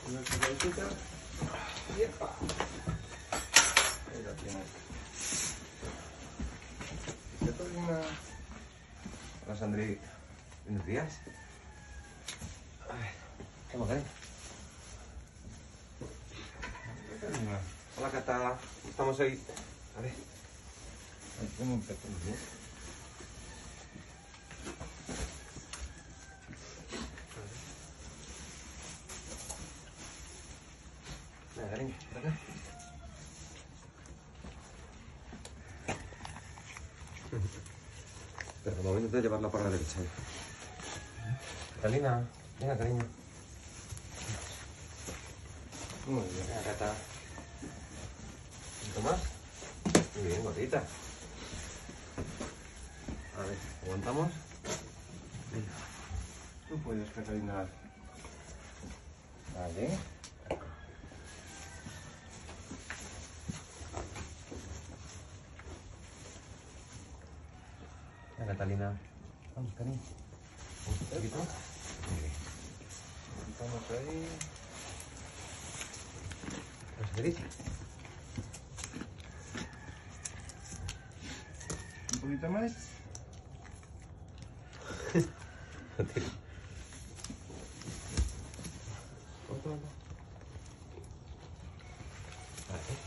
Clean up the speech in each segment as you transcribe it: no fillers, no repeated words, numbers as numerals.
Una sacadita. ¡Yepa! Ahí la tienes. Catalina. Hola, Sandri. Buenos días. A ver, ¿cómo ven? Catalina. Hola, Cata. Estamos ahí. A ver. Ahí tengo un pequeño. Venga, cariño, por acá. Pero de momento de llevarla para la derecha. Catalina, venga, cariño. Muy bien, venga, Cata. ¿Un poquito más? Muy bien, gordita. A ver, aguantamos. Venga. Tú puedes, Catalina. Vale. Venga, Catalina. Vamos, cariño. Un poquito. Muy bien. Estamos ahí. ¿Qué se dice? Un poquito más. Otro. Vale.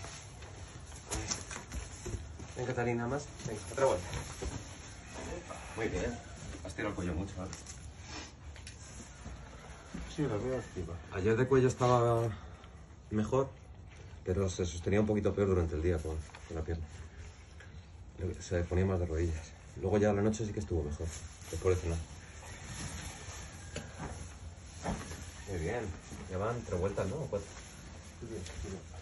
Ven, Catalina, más. Venga, otra vuelta. Muy bien. Has tirado el cuello mucho, ¿vale? Sí, la veo activa. Ayer de cuello estaba mejor, pero se sostenía un poquito peor durante el día con la pierna. Se ponía más de rodillas. Luego ya a la noche sí que estuvo mejor, después de cenar. Muy bien. Ya van 3 vueltas, ¿no? ¿O 4? Muy bien,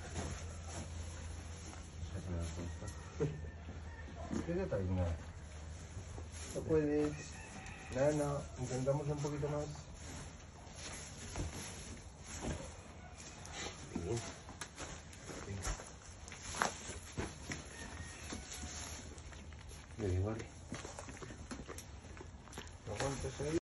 ¿qué Catalina? No puedes. No, intentamos un poquito más. Bien. Muy bien, vale. Aguantes ahí.